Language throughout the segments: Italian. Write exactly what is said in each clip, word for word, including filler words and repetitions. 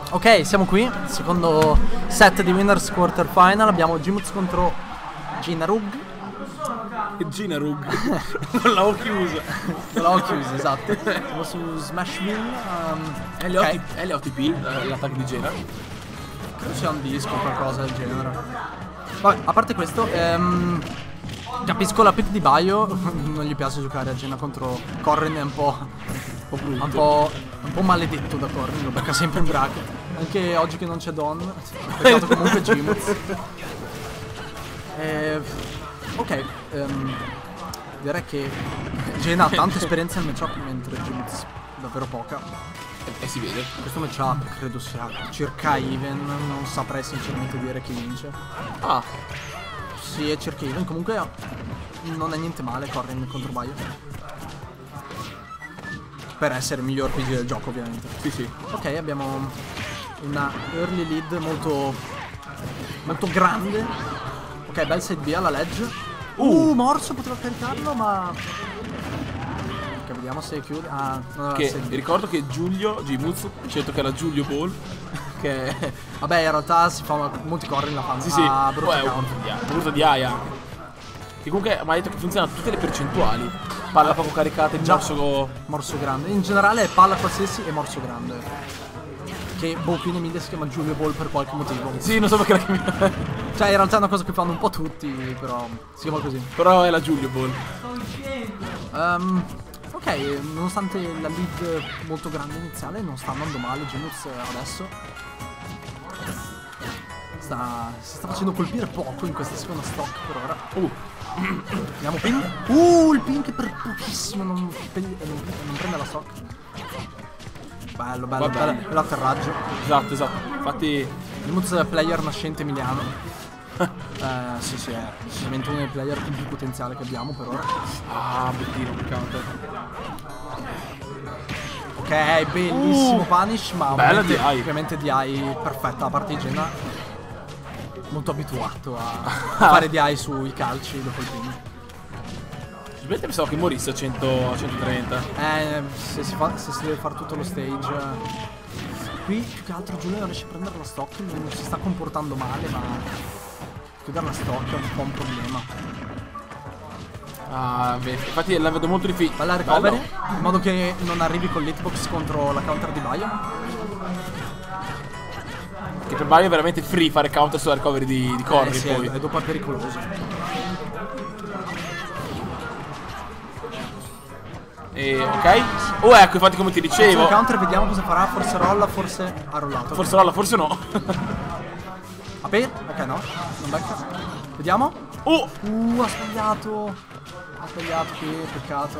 Ok, siamo qui, secondo set di Winners Quarter Final. Abbiamo Gmuz contro Ginarug. Ginarug. Non l'avevo chiusa. Non l'avevo chiusa, esatto. Siamo su Smashville. um, L O T P, l'attacco di Gena. Credo sia un disco o qualcosa del genere. Vabbè, a parte questo, ehm, capisco la pick di Baio. Non gli piace giocare a Gena contro Corrin, è un po', Un po' brutto. un po', un po' maledetto da Corrin, lo becca sempre in bracket. Anche oggi che non c'è Don, peccato comunque Gmuz. Eh, ok, um, direi che Gena ha tanta esperienza nel matchup mentre Gmuz davvero poca. E eh, si vede. Questo matchup credo sia circa even, non saprei sinceramente dire chi vince. Ah, Sì, è circa even, comunque non è niente male Corrin contro Baio. Per essere il miglior P G del gioco, ovviamente. sì sì. Ok, abbiamo una early lead molto molto grande. Ok, bel side B alla ledge. Uh, Morso poteva caricarlo, ma ok, vediamo se chiude. Ah, no, Che side B. ricordo che Giulio, Gmuz, ha scelto che era Giulio Ball. Che vabbè, in realtà si fa molti Corrin la fanno. Sì sì. Ah, brutto Poi è un counter. brutto di A, brutto di A anche. Che comunque mi ha detto che funzionano tutte le percentuali. Palla poco caricata, il Già. morso. Morso grande. In generale è palla qualsiasi e morso grande. Che boh, qui in Emilia si chiama Giulio Ball per qualche motivo. Sì, non so perché la chiamiamo. Cioè, in realtà è una cosa che fanno un po' tutti, però si chiama così. Però è la Giulio Ball. Um, ok, nonostante la lead molto grande iniziale, non sta andando male Gmuz adesso. Sta, si sta facendo colpire poco in questa seconda stock per ora. Uh. Andiamo ping. Uh, il ping per pochissimo non, pe- non, non prende la stock. Bello, bello, Guarda. bello l'atterraggio. Esatto, esatto. Infatti. Gmuz è player nascente emiliano. eh, sì, sì, è sicuramente uno dei player con più potenziale che abbiamo per ora. Ah, bruttino il counter. Ok, bellissimo Uh, punish, ma bella ovviamente, D I. ovviamente D I perfetta, a parte Gena molto abituato a fare D I sui calci dopo il ping. Sinceramente pensavo che morisse a cento, a centotrenta. Eh, se si, fa, se si deve fare tutto lo stage. Qui più che altro Giulio non riesce a prendere la stock, non si sta comportando male, ma chiudere la stock è un po' un problema. Ah, beh, infatti la vedo molto difficile. Bella recovery, in modo che non arrivi con l'hitbox contro la counter di Baio. Che per Baio è veramente free fare counter sulla recovery di, di Corri, Eh sì, poi. è, è dopo è pericoloso. E, ok. Oh, ecco, infatti come ti dicevo. Il counter vediamo cosa farà, forse rolla, forse ha rollato. Forse rolla, forse no. Aper? Ok, no, non becca. Vediamo. Oh! Uh, ha sbagliato. Ha sbagliato qui, peccato.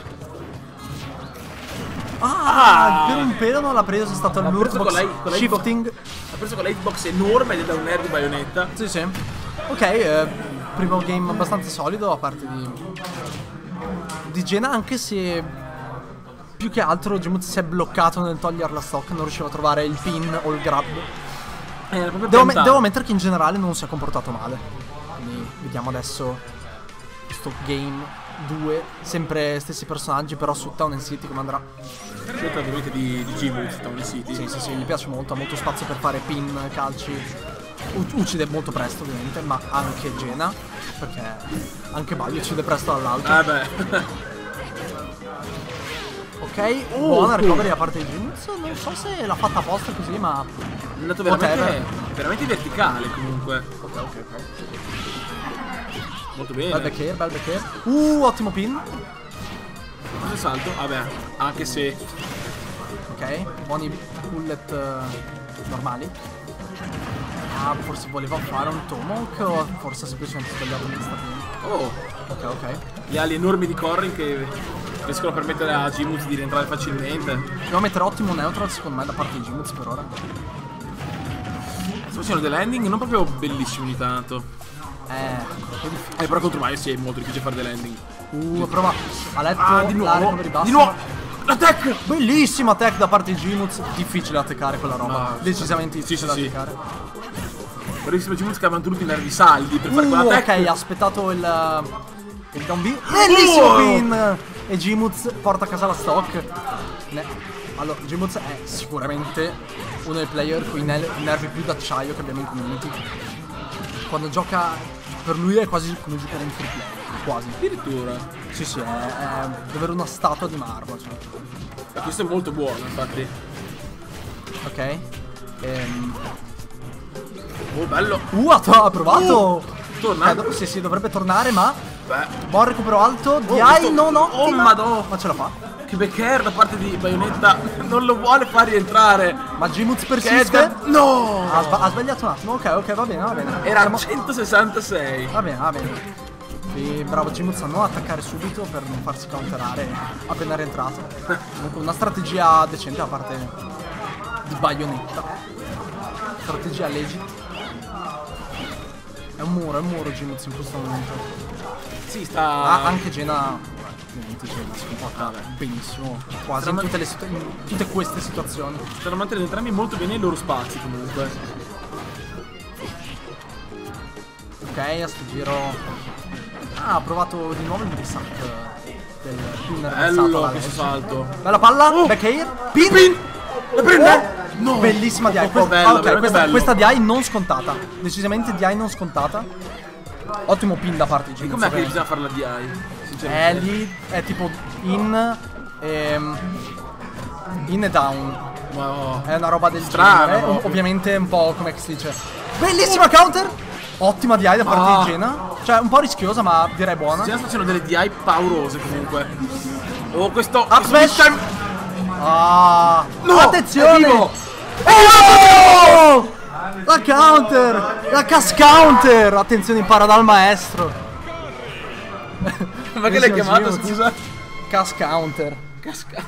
Ah, Ah! per un pelo non l'ha preso, è stato L'ha preso con la- l'ultbox con la shifting. Ha preso con la hitbox enorme ed è da un air di baionetta. Sì, sì. Ok, eh, primo game abbastanza solido da parte di di Gena, anche se più che altro Gmuz si è bloccato nel togliere la stock, non riusciva a trovare il pin o il grab. Eh, era proprio Devo, piantato. devo ammettere che in generale non si è comportato male. Quindi vediamo adesso questo game due, sempre stessi personaggi, però su Town and City come andrà. Scelta ovviamente di, di Gmuz, Town City. Sì, sì, sì, gli piace molto, ha molto spazio per fare pin, calci. U- uccide molto presto ovviamente, ma anche Gena, perché anche Baio uccide presto dall'alto. Ah beh. Ok, Oh, buona oh. recovery da parte di Gmuz. Non so se l'ha fatta apposta così, ma È andato veramente, Whatever. veramente verticale comunque. ok, ok, ok. Molto Bel bene. back air, bel back air. Uh, ottimo pin. Cosa salto? Vabbè, anche se. Ok, buoni bullet eh, normali. Ah, forse voleva fare un tomahawk o forse ha semplicemente sbagliato l'insta pin. Oh, Ok, ok. le ali enormi di Corrin che riescono a permettere a Gmuz di rientrare facilmente. Dobbiamo mettere ottimo neutral secondo me da parte di Gmuz per ora. Sto facendo delle landing non proprio bellissime ogni tanto. Eh, ancora più difficile. Eh, però contro Baio sì, è molto difficile fare delle landing. Uh, prova. Ha letto Ah, di la nuovo. recovery bassa. Di nuovo. La tech! Bellissima tech da parte di Gmuz. Difficile da attaccare quella roba. Ma- Decisamente sì, difficile sì, sì. da attaccare. Bravissimo Gmuz che ha mantenuto i nervi saldi per fare Uh, quella tech. ok, ha aspettato il, il down B. Bellissimo Oh! pin! E Gmuz porta a casa la stock. Ne- Allora, Gmuz è sicuramente uno dei player con i ne- nervi più d'acciaio che abbiamo in community. Quando gioca, per lui è quasi come giocare in free play, quasi. Addirittura. Sì, sì, è, è davvero una statua di marmo, cioè. E questo è molto buono, infatti. Ok. Ehm. Oh, bello. Uh, ha, to- ha provato! Uh, torna? Eh, do- sì, sì, dovrebbe tornare, ma... Beh, Buon recupero alto, di Oh, I questo- non oh, ottima. madò. Ma ce la fa. che Becker da parte di Bayonetta non lo vuole far rientrare. Ma Gmuz Che persiste? Edgar... No! Ha, sba- ha sbagliato un attimo, ok, ok, va bene, va bene. Era Siamo- centosessantasei. Va bene, va bene. Sì, bravo Gmuz a non attaccare subito per non farsi counterare appena rientrato. Comunque una strategia decente da parte di Bayonetta. Strategia legit. È un muro, è un muro Gmuz in questo momento. Sì, sta... Ah, anche Gena. Ovviamente Gena si comporta benissimo. Quasi in tutte, le situ- in tutte queste situazioni. Stanno mantenendo entrambi molto bene i loro spazi comunque. Ok, a sto giro. Ah, ha provato di nuovo il reset del pin reversato Bello alla questo ledge. salto. Bella palla, Oh! back air, pin! Pin! La prende? Oh! No! Bellissima D I. Oh, Questa, bello, ah, ok, veramente questa, bello. questa D I non scontata. Decisamente D I non scontata. Ottimo pin da parte di E Gino. com'è che bisogna fare la D I? Eh, Sinceramente. lì è tipo in ehm, in e down. Ma oh. È una roba del Strano, genere. proprio. Ovviamente un po' come si dice. Bellissima counter! Ottima D I da parte Ah. di Gena. Cioè, un po' rischiosa, ma direi buona. Stiamo facendo delle D I paurose comunque. Oh, questo... Up smash! Ah! No, attenzione! è vivo! Oh! La counter! La cas counter! Attenzione, impara dal maestro. Ma che l'hai Bellissimo chiamato, Gmuz. scusa? Cas counter. Casca...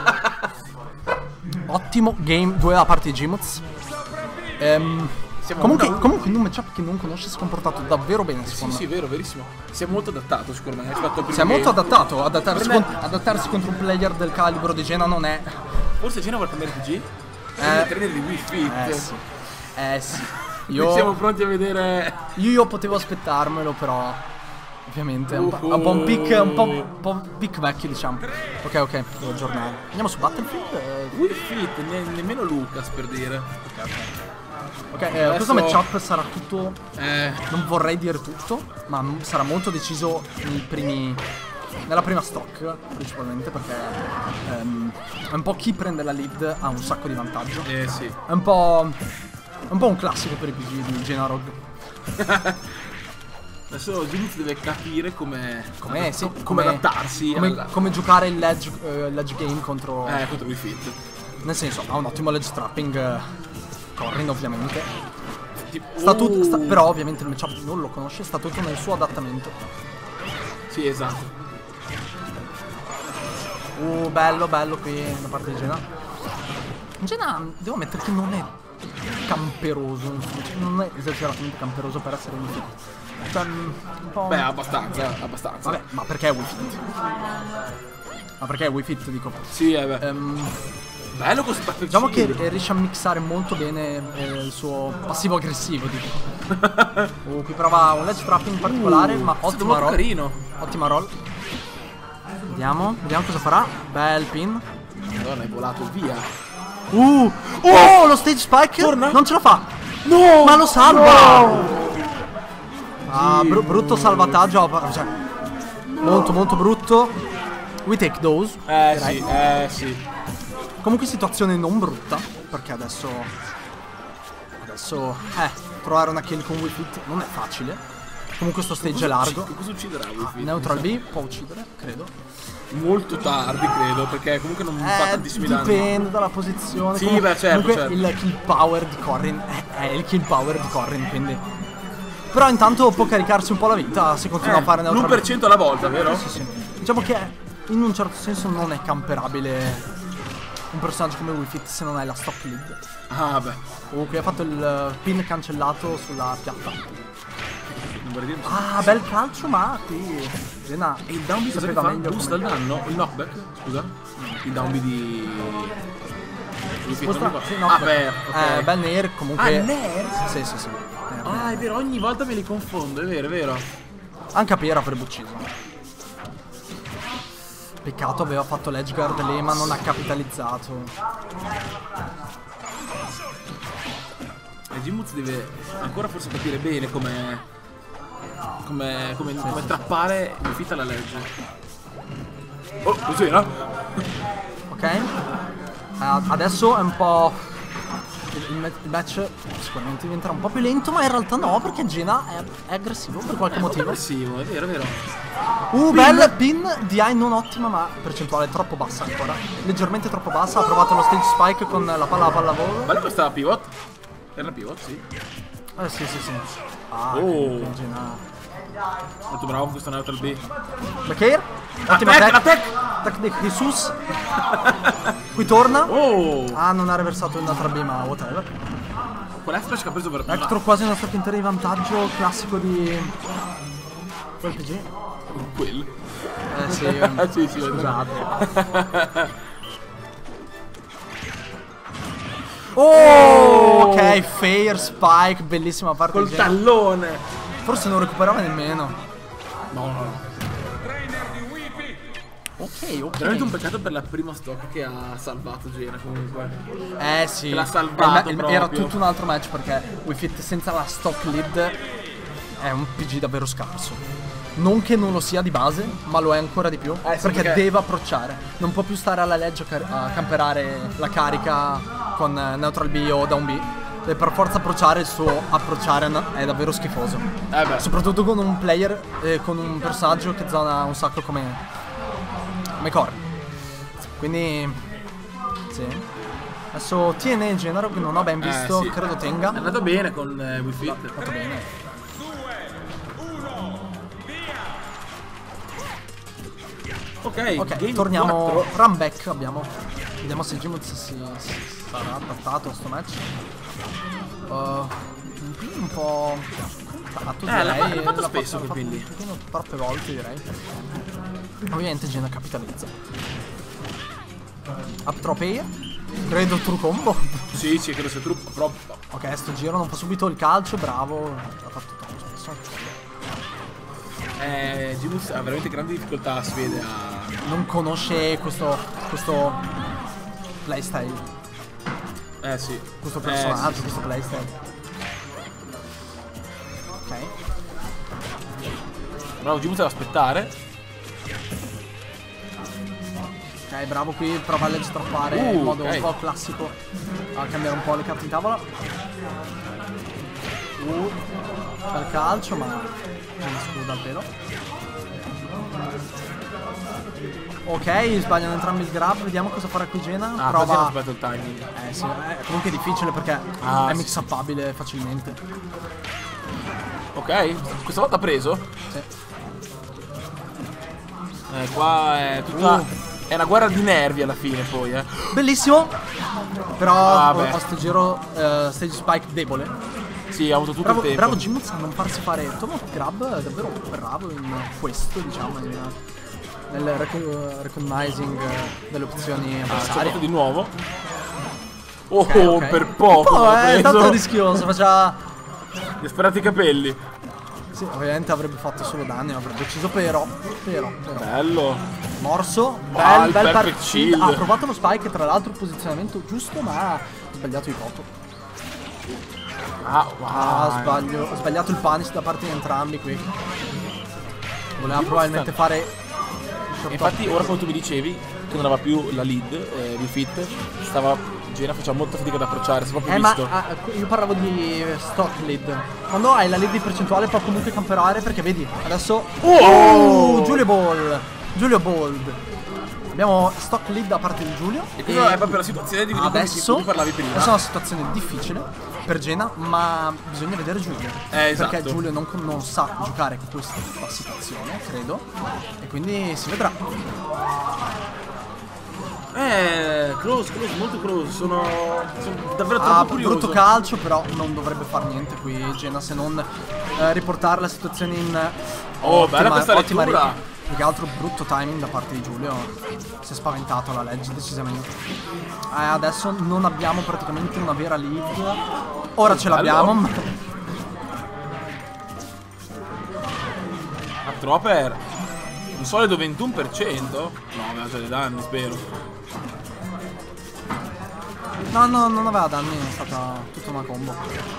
Ottimo game due da parte di Gmuz. Ehm, Siamo comunque, uno a uno. comunque in un matchup che non conosce si è comportato davvero bene, Sì, secondo sì, me. vero, verissimo. Si è molto adattato sicuramente rispetto al primo Si è molto game. adattato. Adattarsi, Per me- con- adattarsi contro un player del calibro di Gena non è. Forse Gina vuole cambiare P G? Eh. Eh. Trainer di Wii Fit. Eh sì. Eh sì. Io... Siamo Io, pronti a vedere... io, io potevo aspettarmelo, però. Ovviamente è un, po', Uh-huh. un po' un pick. Un po', un po' un pick vecchio, diciamo. Ok, ok, devo aggiornare. Andiamo su Battlefield. eh, Wii Fit, ne- nemmeno Lucas per dire. Ok, eh, questo matchup sarà tutto. Eh... Non vorrei dire tutto, ma m- sarà molto deciso nei primi. Nella prima stock, principalmente perché ehm, è un po' chi prende la lead ha un sacco di vantaggio. Eh sì. È un po'. È un po' un classico per i P G di Genarog. Adesso Gimuz deve capire come... Come, sì, come, come adattarsi come, alla... come giocare il ledge, eh, ledge game contro. Eh, contro Wii Fit. Nel senso, ha un ottimo ledge trapping. eh, Corrin, ovviamente. Tipo... Sta tut- sta- Oh. però, ovviamente, il matchup non lo conosce, sta tutto nel suo adattamento. Sì, esatto. Uh, bello, bello qui da parte di Gena. Gena, devo ammettere che non è camperoso, non è esageratamente camperoso per essere un fit. Cioè, mm, un po'. Beh, abbastanza, abbastanza. Vabbè, ma perché è Wii Fit? Ma perché è Wii Fit, dico. Sì, eh beh. Ehm, Bello questo paccino. diciamo che eh, riesce a mixare molto bene eh, il suo passivo aggressivo, dico. Uh, qui prova un ledge trapping in particolare, Uh, ma è stato ottima molto roll. carino. Ottima roll. Vediamo, vediamo cosa farà. Bel pin. Madonna, è volato via. Uh! Oh, lo stage spike Torna? non ce la fa. No! Ma lo salva! Ah, bru- brutto salvataggio. Cioè, molto molto brutto. We take those. Eh direi. sì, eh sì. Comunque situazione non brutta, perché adesso adesso eh trovare una kill con Wii Fit non è facile. Comunque sto stage è largo. Che cosa ucciderà Wii Fit? Neutral B può uccidere, credo. Molto tardi, credo, perché comunque non fa Eh, tantissimi danni. dipende dalla posizione. Sì, Comunque- beh, certo, comunque certo. il kill power di Corrin è, è il kill power di Corrin, quindi. Però intanto può caricarsi un po' la vita se continua Eh, a fare neutral l'uno per cento alla volta, vero? Sì, sì. Diciamo che in un certo senso non è camperabile un personaggio come Wii Fit se non hai la stock lead. Ah, beh. Comunque ha fatto il eh, pin cancellato sulla piatta. Non vorrei dire. Ah, bel calcio, ma qui Gena E il downbeat cosa sapeva fa? meglio Boost come- dal danno? Il knockback? Scusa? Il downbeat di... Wii Fit, Sposta- non mi sì, ricordo. no, Ah, beh, beh, ok. eh, bel Nair comunque. Ah, Nair? Sì, sì, sì. Nair, Ah, Nair. è vero, ogni volta me li confondo, è vero, è vero. Anche a Piera avrebbe ucciso. Peccato, aveva fatto l'edgeguard lì, ma non ha capitalizzato. E Jimuz deve ancora forse capire bene come come, come, sì, come sì, trappare in fitta la legge. Oh, così, no? Ok. Eh, adesso è un po'... Il, il match sicuramente diventerà un po' più lento, ma in realtà no, perché Gina è, è aggressivo per qualche È molto motivo. aggressivo, è vero, è vero. Uh, bel pin di A I non ottima, ma percentuale troppo bassa ancora. Leggermente troppo bassa. Ha provato lo stage spike con la palla a pallavolo. Bella questa pivot. Era una pivot, sì. Eh sì, sì, sì. Ah, Oh. che Gina. Molto bravo con questo neutral B. Bakir. Ottima tech, tech. la tech. Tech di Jesus. Qui torna. Oh! Ah, non ha reversato il neutral B, ma whatever. Quella splash che ha preso per Hector quasi una stato intera di vantaggio classico di quel P G. Quello. Eh sì, sì, sì, scusate. Oh, ok, fair spike, bellissima parte Col di tallone. Forse non recuperava nemmeno. No, no, no. Ok, ok. Veramente un peccato per la prima stock che ha salvato Gena comunque. Eh sì, Che l'ha salvato il ma- il- era proprio. tutto un altro match perché Wii Fit senza la stock lead è un P G davvero scarso. Non che non lo sia di base, ma lo è ancora di più. Eh sì, perché, perché- deve approcciare. Non può più stare alla legge a, car- a camperare la carica con eh, neutral B o down B. Deve per forza approcciare, il suo approcciare no- è davvero schifoso. Eh beh. Soprattutto con un player, eh, con un personaggio che zona un sacco come, come Core. Quindi, sì. Adesso T N A Genero che non ho ben visto, Eh, sì. credo tenga. È andato bene con eh, Wii Fit. Fatto bene. Ok, Ok, game torniamo. quattro. Run back abbiamo. Vediamo se Jimuz si, si sarà adattato a sto match. Uh, un pin un po' contato, Eh, l'ha direi. fatto- l'ha fatto L'ha spesso fatto quel pin lì. un pochino troppe volte, direi. Ovviamente Gena capitalizza. Up throw pair. Credo true combo. Sì, sì, credo sia troppo. troppo. Ok, sto giro non fa subito il calcio, bravo. Ha fatto troppo spesso. Eh, Jimus ha veramente grandi difficoltà, si vede a... Non conosce questo. questo playstyle. Eh sì. Questo Eh, personaggio, sì, sì. questo playstyle. Ok. Bravo, Jimus deve aspettare. Ok, bravo qui, prova a legge trappare Uh, in modo ok. un po' classico. A cambiare un po' le carte in tavola. Uh, bel calcio, ma non scuda al pelo. Ok, sbagliano entrambi il grab, vediamo cosa farà qui Gena. Ah, così hanno Prova. sbagliato il timing. Eh sì, è comunque difficile perché Ah, è sì. mix-upabile facilmente. Ok, questa volta ha preso. Sì. Eh, qua è tutta... Uh. È una guerra di nervi alla fine poi, eh. Bellissimo! Però Ah, a beh. sto giro eh, stage spike debole. Sì, ha avuto tutto Bravo, il tempo. bravo Jimuz a non farsi fare Tomahawk Grab, è davvero bravo in questo, diciamo, in, nel reco- recognizing eh, delle opzioni Ah, c'è avversarie. fatto di nuovo. Oh, Ok, ok. per poco. Un po', l'ha eh, è preso. tanto rischioso, faceva... Gli ha sperato i capelli. Sì, ovviamente avrebbe fatto solo danni, avrebbe ucciso però, però, però. Bello. Morso, bel, Ah, il bel perfect perfect shield. shield. Ha provato lo spike, tra l'altro posizionamento giusto, ma ha sbagliato i poco. Ah, wow. Ah, sbaglio, ho sbagliato il punish da parte di entrambi qui. Voleva probabilmente fare il short Infatti top. ora quando tu mi dicevi che non aveva più la lead, eh, di fit, stava... Gena faceva molta fatica ad approcciare, si è proprio Eh ma visto. ah, io parlavo di stock lead. Quando hai la lead di percentuale può comunque camperare perché vedi, adesso... Oh! Giulio Ball! Giulio Bold. Abbiamo stock lead da parte di Giulio. E questa è proprio la situazione di cui adesso, tu parlavi prima. adesso è una situazione difficile per Gena, ma bisogna vedere Giulio. Eh, esatto. Perché Giulio non, non sa giocare con questa situazione, credo. E quindi si vedrà. Eh, close, close, molto close. Sono, sono davvero Ah, troppo curioso. brutto calcio, però non dovrebbe far niente qui Gena se non eh, riportare la situazione in Oh, ottima, bella questa ottima lettura. riga. Più che altro brutto timing da parte di Giulio. Si è spaventato alla legge decisamente. Eh, adesso non abbiamo praticamente una vera lead. Ora ce l'abbiamo. ma- A Tropper un solido ventuno per cento. No, aveva già dei danni, spero. No, no, non aveva danni, è stata tutta una combo.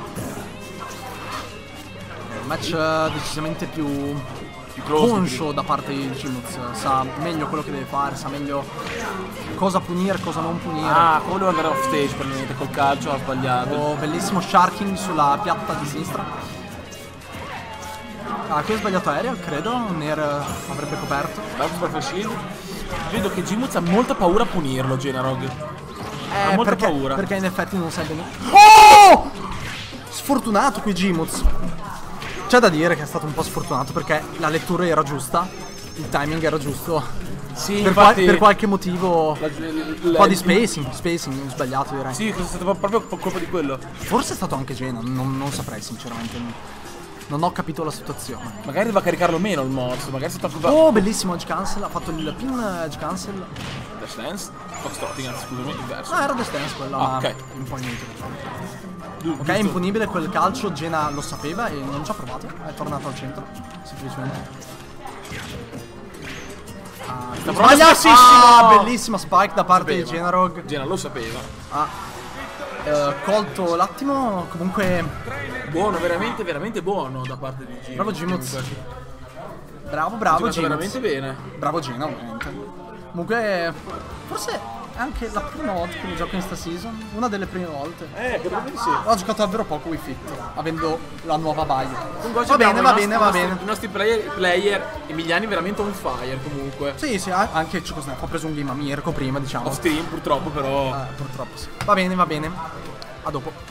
Un match eh, decisamente più, Più close, conscio più- da parte di Jimuz. Sa meglio quello che deve fare, sa meglio cosa punire, cosa non punire. Ah, come doveva andare off stage per niente col calcio, ha sbagliato. Oh, bellissimo sharking sulla piatta di sinistra. Ah, qui ho sbagliato aereo, credo. Nair avrebbe coperto. Bravo super shield. Vedo che Jimuz ha molta paura a punirlo, Generog. ha Eh, molta perché, paura. perché in effetti non sai bene. Oh! Sfortunato qui Jimuz. C'è da dire che è stato un po' sfortunato perché la lettura era giusta, il timing era giusto. Sì, Per, qual- infatti... per qualche motivo la- un la- po' di spacing, spacing sbagliato direi. Sì, è stato proprio colpa di quello. Forse è stato anche Gena, non, non saprei sinceramente. Non ho capito la situazione. Magari doveva caricarlo meno il morso, magari è stato anche... Oh, bellissimo edge cancel, ha fatto il pin edge cancel. Dash dance? Fox trotting, anzi, scusami, inverso. Ah, era The Stance quella, Ah, ma ok. un po' niente. Du- Ok, giusto. imponibile quel calcio, Gena lo sapeva e non ci ha provato, è tornato al centro, semplicemente. Ah, Sta provando sbaglia- spessissimo! ah, bellissima spike da parte di Sapeva. Generog. Gena lo sapeva. Ha eh, colto l'attimo, comunque Buono, veramente, veramente buono da parte di Jimuz. bravo Jimuz. Comunque. Bravo, Ha bravo giocato Jimuz. veramente bene. Bravo Gena, ovviamente. Comunque, forse è anche la prima volta che gioco in sta season, una delle prime volte. Eh, credo di sì. Ho giocato davvero poco Wii Fit, avendo la nuova Baio. Comunque oggi Va bene, abbiamo va i bene, nostri- va i nostri- bene. I nostri player, player emiliani veramente on fire comunque. Sì, sì, a- anche Cicosnap. Ho preso un game a Mirko prima, diciamo. Off stream purtroppo però. Eh, purtroppo sì. Va bene, va bene. A dopo.